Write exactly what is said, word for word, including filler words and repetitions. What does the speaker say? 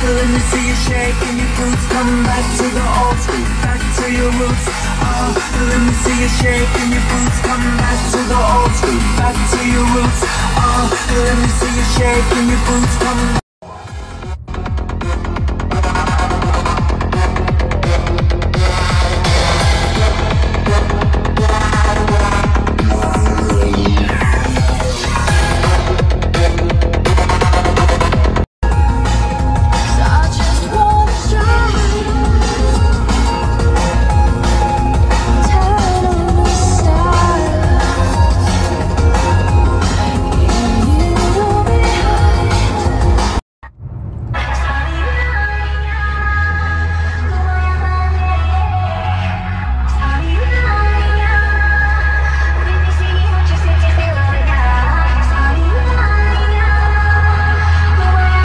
let me see you shaking your boots. Come back to the old school, back to your roots. Oh, let me see you shaking your boots. Come back to the old school, back to your roots. Oh, let me see you shaking your boots. Come